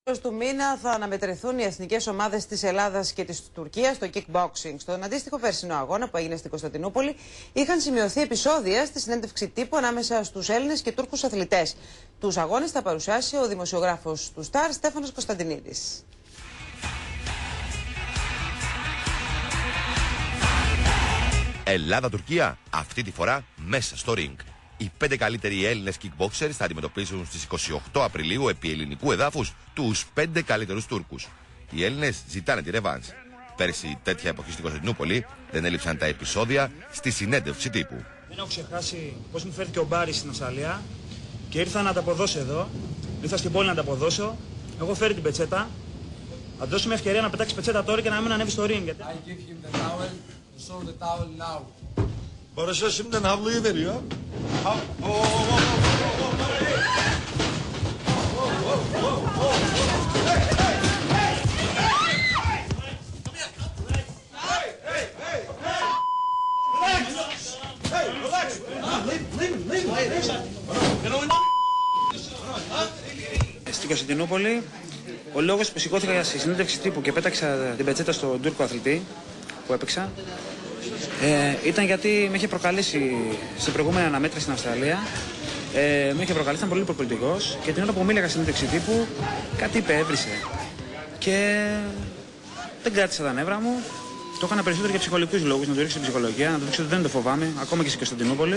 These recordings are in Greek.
Του μήνα θα αναμετρηθούν οι εθνικές ομάδες της Ελλάδας και της Τουρκίας στο kickboxing. Στον αντίστοιχο περσινό αγώνα που έγινε στην Κωνσταντινούπολη είχαν σημειωθεί επεισόδια στη συνέντευξη τύπου ανάμεσα στους Έλληνες και Τούρκους αθλητές. Τους αγώνες θα παρουσιάσει ο δημοσιογράφος του Σταρ, Στέφανος Κωνσταντινίδης. Ελλάδα-Τουρκία, αυτή τη φορά μέσα στο ring. Οι 5 καλύτεροι Έλληνες kickboxers θα αντιμετωπίσουν στις 28 Απριλίου επί ελληνικού εδάφους τους 5 καλύτερους Τούρκους. Οι Έλληνες ζητάνε τη ρεβάνς. Πέρσι, τέτοια εποχή στην Κωνσταντινούπολη, δεν έλειψαν τα επεισόδια στη συνέντευξη τύπου. Δεν έχω ξεχάσει πώς μου φέρθηκε ο Μπάρης στην Αυστραλία και ήρθα να τα αποδώσω εδώ. Ήρθα στην πόλη να τα αποδώσω. Έχω φέρει την πετσέτα. Θα δώσω μια ευκαιρία να πετάξει πετσέτα τώρα και να μην ανέβει στο ring. Barış'a şimdiden havluyu veriyor. Στην Κωνσταντινούπολη, ο λόγος που σηκώθηκα στη συνέντευξη τύπου και πέταξα την πετσέτα στον Τούρκο αθλητή που έπαιξα ήταν γιατί με είχε προκαλέσει στην προηγούμενη αναμέτρηση στην Αυστραλία. Με είχε προκαλέσει, ήταν πολύ προπολιτικός και την ώρα που μίλαγα στην συνέντευξη τύπου κάτι υπέβρισε. Και δεν κράτησα τα νεύρα μου. Το έκανα περισσότερο για ψυχολογικούς λόγους, να το ρίξω στην ψυχολογία, να το δείξω ότι δεν το φοβάμαι, ακόμα και στην Κωνσταντινούπολη.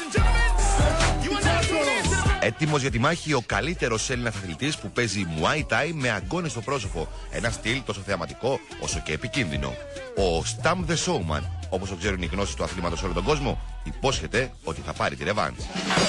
Έτοιμος για τη μάχη ο καλύτερος Έλληνας αθλητής που παίζει Muay Thai με αγκώνες στο πρόσωπο. Ένα στυλ τόσο θεαματικό όσο και επικίνδυνο. Ο Stam the Showman, όπως το ξέρουν οι γνώσεις του αθλήματος σε όλο τον κόσμο, υπόσχεται ότι θα πάρει τη ρεβάνς.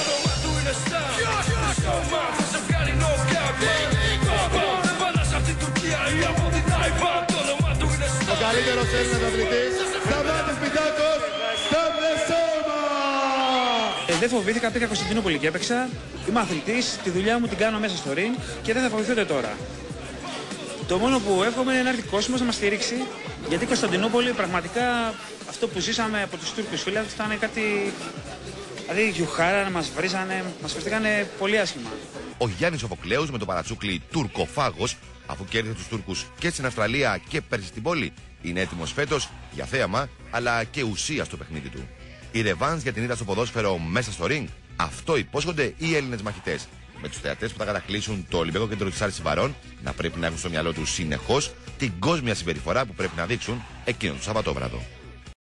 Ο καλύτερος Έλληνας αθλητής, Σταμάτης Πιτάκος, Stam the Showman! Δεν φοβήθηκα, πήγα Κωνσταντινούπολη και έπαιξα. Είμαι αθλητής, τη δουλειά μου την κάνω μέσα στο ring και δεν θα φοβηθείτε τώρα. Το μόνο που εύχομαι είναι να έρθει κόσμος να μας στηρίξει, γιατί η Κωνσταντινούπολη πραγματικά αυτό που ζήσαμε από τους Τούρκους φίλους ήταν κάτι. Δηλαδή γιουχάρα, μας βρίζανε, μας φερθήκανε πολύ άσχημα. Ο Γιάννης Οφοκλέους με το παρατσούκλι Τουρκοφάγος, αφού κέρδισε τους Τούρκους και στην Αυστραλία και πέρσι στην πόλη, είναι έτοιμος φέτος για θέαμα αλλά και ουσία στο παιχνίδι του. Η ρεβάνς για την ήττα στο ποδόσφαιρο μέσα στο ring, αυτό υπόσχονται οι Έλληνες μαχητές. Με τους θεατές που θα κατακλείσουν το Ολυμπιακό Κέντρο της Άρσης Βαρών να πρέπει να έχουν στο μυαλό τους συνεχώς την κόσμια συμπεριφορά που πρέπει να δείξουν εκείνο το Σαββατόβραδο.